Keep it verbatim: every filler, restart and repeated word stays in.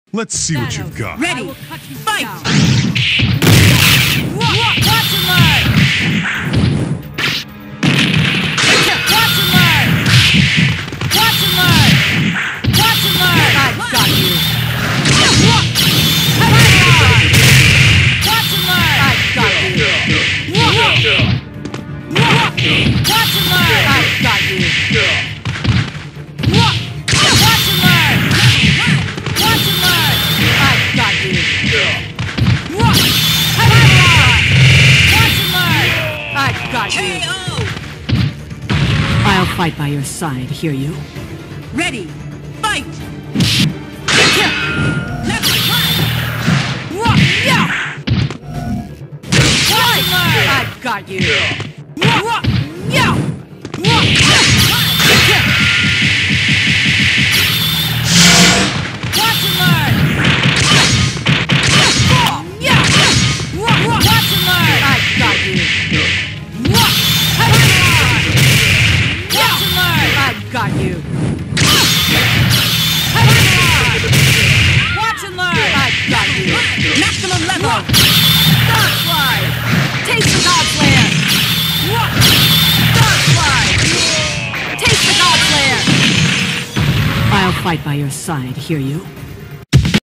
Let's see what you've got. Ready, fight! Watch and learn! Watch and learn! Watch and learn! Watch and learn! I've got you! Watch and learn! I've got you! Watch and learn! I've got you! Watch and learn! Watch and learn! I've got you! Watch and learn! Watch and learn! I've got you! I'll fight by your side, hear you? Ready, fight! Left right! Yeah! Watch and learn! I've got you! Yeah! Watch and learn! Yeah! Watch and learn! I've got you! Watch and learn! Watch and learn! I've got you! Watch and learn! I've got you! Maximum level! Dark slide! Taste the God Slayer! Dark slide! Taste the God Slayer! I'll fight by your side, hear you?